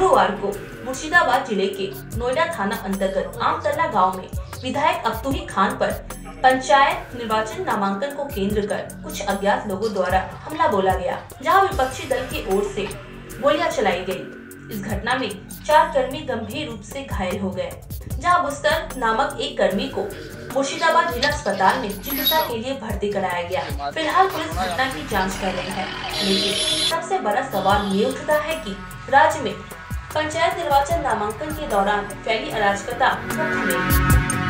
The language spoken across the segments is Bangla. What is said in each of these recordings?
गुरुवार को मुर्शिदाबाद जिले के नोएडा थाना अंतर्गत आमतला गांव में विधायक अब्दुही खान पर पंचायत निर्वाचन नामांकन को केंद्र कर कुछ अज्ञात लोगों द्वारा हमला बोला गया, जहां विपक्षी दल की ओर से गोलियां चलाई गई। इस घटना में 4 कर्मी गंभीर रूप से घायल हो गए, जहां बुस्तर नामक एक कर्मी को मुर्शिदाबाद जिला अस्पताल में चिकित्सा के लिए भर्ती कराया गया। फिलहाल पुलिस घटना की जांच कर रही है, लेकिन सबसे बड़ा सवाल ये उठता है कि राज्य में पंचायत निर्वाचन नामांकन के दौरान फैली अराजकता कब थमेगी।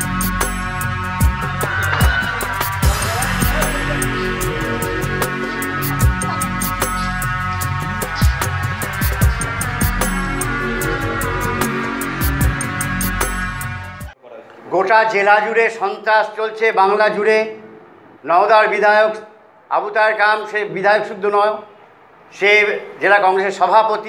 গোটা জেলা জুড়ে সন্ত্রাস চলছে। বাংলা জুড়ে নওদার বিধায়ক আবু তাহের কাম, সে বিধায়ক শুদ্ধ নয়, সে জেলা কংগ্রেসের সভাপতি।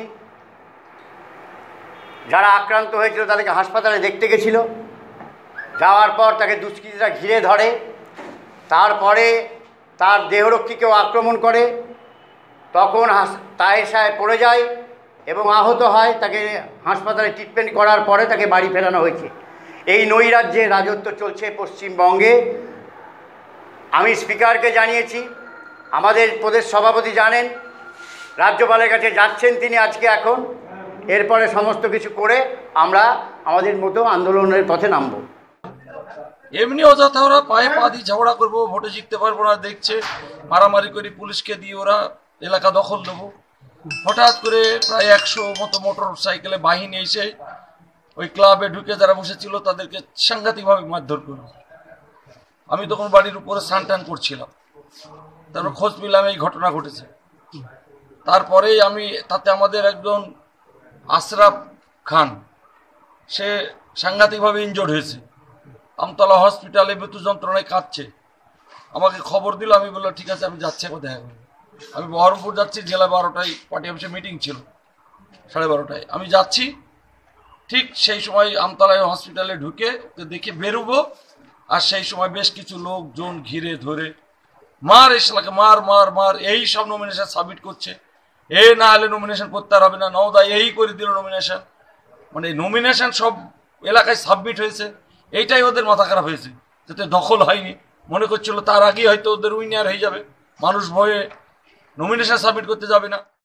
যারা আক্রান্ত হয়েছিল তাদেরকে হাসপাতালে দেখতে গেছিল, যাওয়ার পর তাকে দুষ্কৃতীরা ঘিরে ধরে, তারপরে তার দেহরক্ষীকেও আক্রমণ করে। তখন তাহের সাহেব পড়ে যায় এবং আহত হয়। তাকে হাসপাতালে ট্রিটমেন্ট করার পরে তাকে বাড়ি ফেরানো হয়েছে। এই নৈরাজ্যে রাজত্ব চলছে পশ্চিমবঙ্গে। আমি স্পিকারকে জানিয়েছি, আমাদের প্রদেশ সভাপতি জানেন, রাজ্যপালের কাছে যাচ্ছেন তিনি আজকে এখন। এরপরে সমস্ত কিছু করে আমরা আমাদের মতো আন্দোলনের পথে নামব। এমনি অযথা ওরা পায়ে পা দিয়ে ঝগড়া করবো, ভোটে জিততে পারবো না দেখছে, মারামারি করে পুলিশকে দিয়ে ওরা এলাকা দখল দেবো। হঠাৎ করে প্রায় 100 মতো মোটর সাইকেলে বাহিনী এসে ওই ক্লাবে ঢুকে যারা বসেছিল তাদেরকে সাংঘাতিকভাবে মারধর করল। আমি তখন বাড়ির উপরে স্নান টান করছিলাম, তারপর খোঁজ পেলাম এই ঘটনা ঘটেছে। তারপরেই তাতে আমাদের একজন আশরাফ খান, সে সাংঘাতিকভাবে ইনজোর্ড হয়েছে, আমতলা হসপিটালে মৃত্যু যন্ত্রণায় কাঁদছে। আমাকে খবর দিল, আমি বললাম ঠিক আছে আমি যাচ্ছি, এখন দেখা করবো। আমি বহরমপুর যাচ্ছি, জেলা 12টায় পার্টি অফিসে মিটিং ছিল, 12:30টায় আমি যাচ্ছি। ঠিক সেই সময় আমতলা হসপিটালে ঢুকে দেখে বেরোবো, আর সেই সময় বেশ কিছু লোকজন ঘিরে ধরে মার, এসলাকে মার মার মার, এই সব নমিনেশন সাবমিট করছে। না হলে নমিনেশন করতে হবে না, নওদা এই করে দিল নমিনেশন। মানে নমিনেশন সব এলাকায় সাবমিট হয়েছে, এইটাই ওদের মাথা খারাপ হয়েছে, যাতে দখল হয়নি। মনে করছিল তার আগেই হয়তো ওদের উইনার হয়ে যাবে, মানুষ ভয়ে নমিনেশন সাবমিট করতে যাবে না।